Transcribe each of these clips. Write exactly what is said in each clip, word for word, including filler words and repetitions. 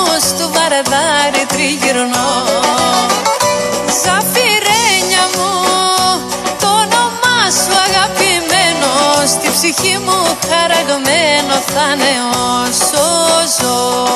δρόμους του Βαρδάρη τριγυρνώ. Ζαφυρένια μου, το όνομά σου αγαπημένο, στη ψυχή μου χαραγμένο θα είναι όσο ζω.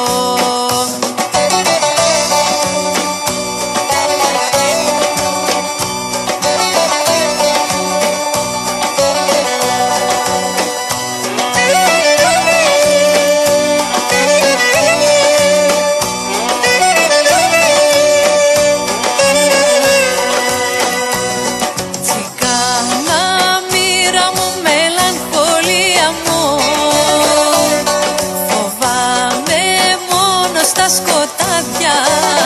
Σκοτάδια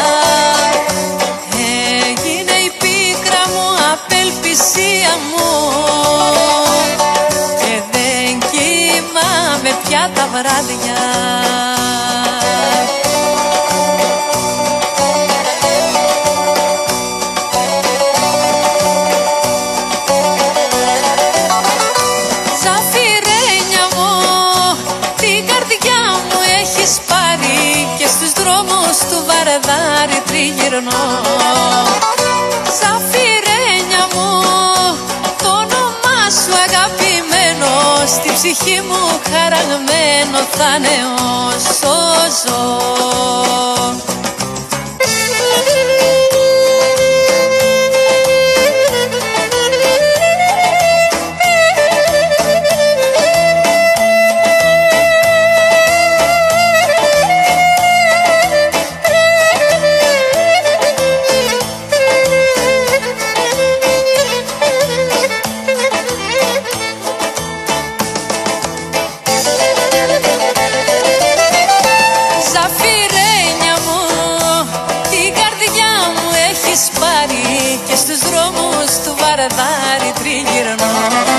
έγινε η πίκρα μου, απελπισία μου, και δεν κοιμάμαι πια τα βράδια. Ζαφυρένια μου, την καρδιά μου έχεις πάρει και στους δρόμους του Βαρδάρη τριγυρνώ. Ζαφυρένια μου, το όνομά σου αγαπημένο, στη ψυχή μου χαραγμένο θα είναι όσο ζω. Και στους δρόμους του Βαρδάρη τριγυρνώ.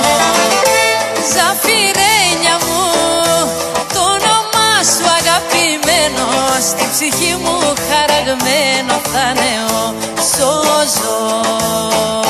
Ζαφυρένια μου, το όνομά σου αγαπημένο, στη ψυχή μου χαραγμένο θα είναι όσο ζω.